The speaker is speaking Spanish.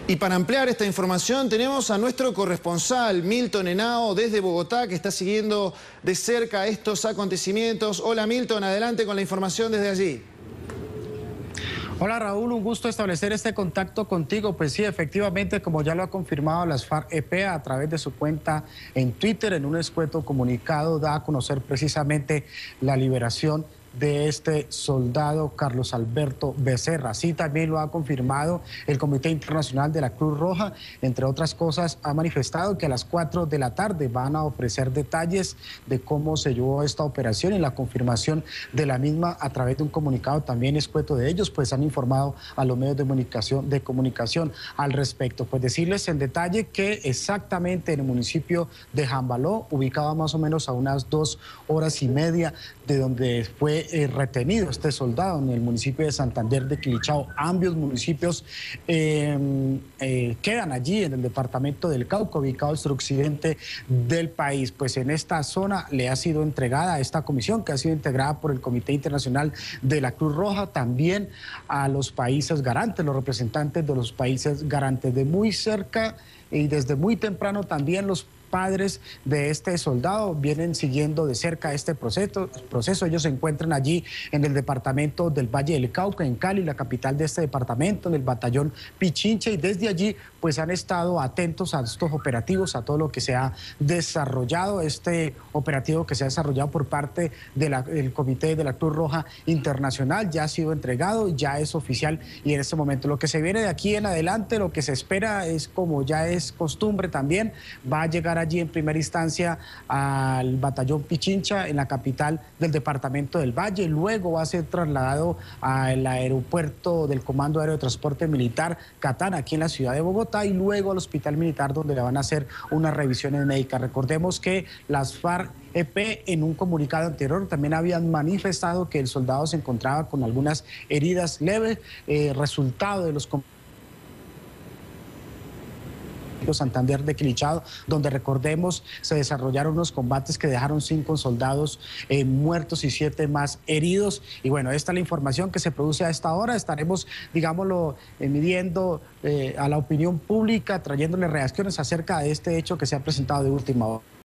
Y para ampliar esta información tenemos a nuestro corresponsal Milton Henao desde Bogotá, que está siguiendo de cerca estos acontecimientos. Hola Milton, adelante con la información desde allí. Hola Raúl, un gusto establecer este contacto contigo. Pues sí, efectivamente, como ya lo ha confirmado las FARC-EP a través de su cuenta en Twitter, en un escueto comunicado da a conocer precisamente la liberación de este soldado Carlos Alberto Becerra. Así también lo ha confirmado el Comité Internacional de la Cruz Roja. Entre otras cosas, ha manifestado que a las 4 de la tarde van a ofrecer detalles de cómo se llevó esta operación y la confirmación de la misma a través de un comunicado también escueto de ellos, pues han informado a los medios de comunicación al respecto. Pues decirles en detalle que exactamente en el municipio de Jambaló, ubicado más o menos a unas 2 horas y media de donde fue retenido este soldado, en el municipio de Santander de Quilichao. Ambos municipios quedan allí en el departamento del Cauca, ubicado al suroccidente del país. Pues en esta zona le ha sido entregada a esta comisión, que ha sido integrada por el Comité Internacional de la Cruz Roja, también a los países garantes, los representantes de los países garantes. De muy cerca y desde muy temprano también los padres de este soldado vienen siguiendo de cerca este proceso. Ellos se encuentran allí en el departamento del Valle del Cauca, en Cali, la capital de este departamento, en el batallón Pichincha, y desde allí pues han estado atentos a estos operativos, a todo lo que se ha desarrollado, este operativo que se ha desarrollado por parte del Comité de la Cruz Roja Internacional. Ya ha sido entregado, ya es oficial, y en este momento lo que se viene de aquí en adelante, lo que se espera es, como ya es costumbre también, va a llegar allí en primera instancia al batallón Pichincha en la capital del departamento del Valle, luego va a ser trasladado al aeropuerto del Comando Aéreo de Transporte Militar Catán, aquí en la ciudad de Bogotá, y luego al hospital militar, donde le van a hacer unas revisiones médicas. Recordemos que las FARC-EP en un comunicado anterior también habían manifestado que el soldado se encontraba con algunas heridas leves, resultado de los Santander de Quilichao, donde recordemos se desarrollaron unos combates que dejaron 5 soldados muertos y 7 más heridos. Y bueno, esta es la información que se produce a esta hora. Estaremos, digámoslo, midiendo a la opinión pública, trayéndole reacciones acerca de este hecho que se ha presentado de última hora.